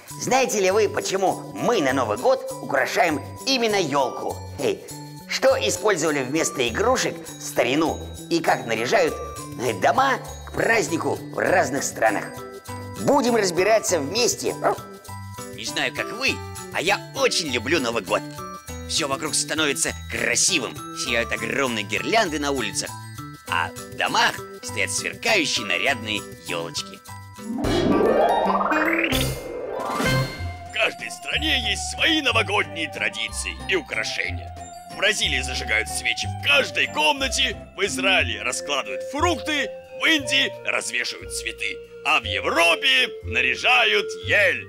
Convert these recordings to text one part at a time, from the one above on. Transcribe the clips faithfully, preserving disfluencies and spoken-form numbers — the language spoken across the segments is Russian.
Знаете ли вы, почему мы на Новый год украшаем именно елку? Эй, что использовали вместо игрушек в старину и как наряжают дома к празднику в разных странах? Будем разбираться вместе. Не знаю, как вы, а я очень люблю Новый год. Все вокруг становится красивым, сияют огромные гирлянды на улицах, а в домах стоят сверкающие нарядные елочки. В каждой стране есть свои новогодние традиции и украшения. В Бразилии зажигают свечи в каждой комнате, в Израиле раскладывают фрукты, в Индии развешивают цветы, а в Европе наряжают ель.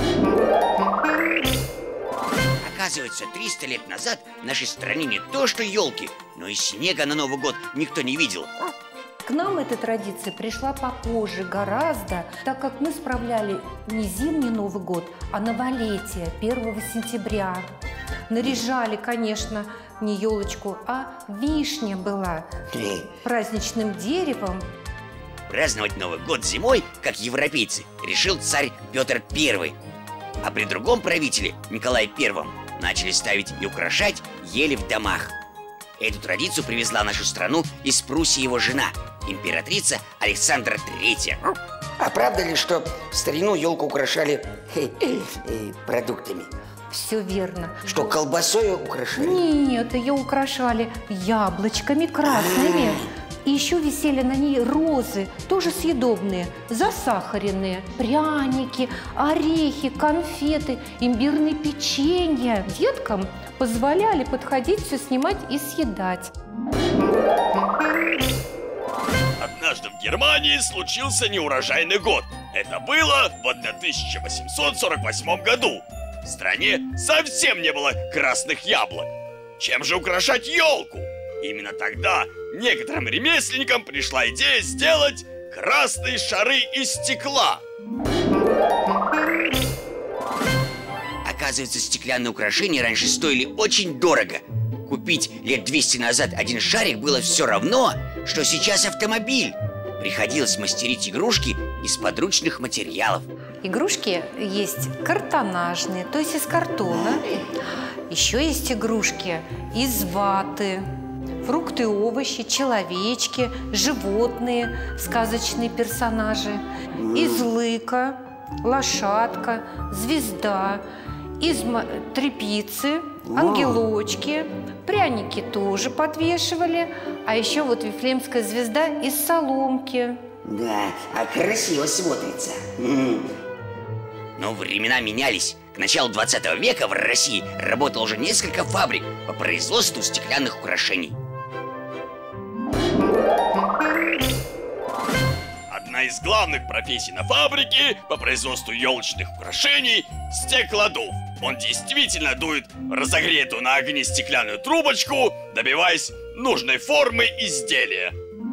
Оказывается, триста лет назад в нашей стране не то что елки, но и снега на Новый год никто не видел. К нам эта традиция пришла попозже гораздо, так как мы справляли не зимний Новый год, а новолетие первого сентября. Наряжали, конечно, не елочку, а вишня была праздничным деревом. Праздновать Новый год зимой, как европейцы, решил царь Петр Первый. А при другом правителе, Николае Первом, начали ставить и украшать ели в домах. Эту традицию привезла в нашу страну из Пруссии его жена, императрица Александра Третья. А правда ли, что в старину елку украшали э, э, э, продуктами? Все верно. Что, колбасой украшали? Нет, ее украшали яблочками красными. И еще висели на ней розы, тоже съедобные, засахаренные, пряники, орехи, конфеты, имбирные печенья. Деткам позволяли подходить, все снимать и съедать. Однажды в Германии случился неурожайный год. Это было в тысяча восемьсот сорок восьмом году. В стране совсем не было красных яблок. Чем же украшать елку? Именно тогда некоторым ремесленникам пришла идея сделать красные шары из стекла. Оказывается, стеклянные украшения раньше стоили очень дорого. Купить лет двести назад один шарик было все равно, что сейчас автомобиль. Приходилось мастерить игрушки из подручных материалов. Игрушки есть картонажные, то есть из картона. Еще есть игрушки из ваты. Фрукты, овощи, человечки, животные, сказочные персонажи. Из лыка, лошадка, звезда, из тряпицы, ангелочки. Пряники тоже подвешивали. А еще вот Вифлеемская звезда из соломки. Да, а красиво смотрится. Но времена менялись. К началу двадцатого века в России работало уже несколько фабрик по производству стеклянных украшений. Одна из главных профессий на фабрике по производству елочных украшений – стеклодув. Он действительно дует разогретую на огне стеклянную трубочку, добиваясь нужной формы изделия.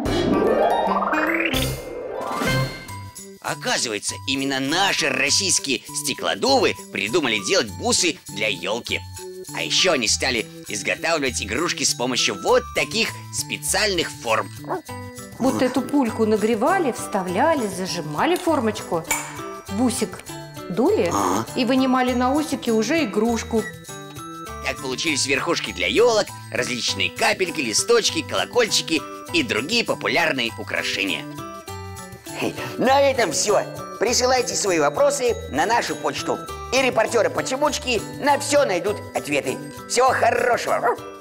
Оказывается, именно наши российские стеклодувы придумали делать бусы для елки. А еще они стали изготавливать игрушки с помощью вот таких специальных форм. Вот эту пульку нагревали, вставляли, зажимали формочку, бусик дули А? и вынимали на усике уже игрушку. Так получились верхушки для елок, различные капельки, листочки, колокольчики и другие популярные украшения. На этом все. Присылайте свои вопросы на нашу почту. И репортеры Почемучки на все найдут ответы. Всего хорошего.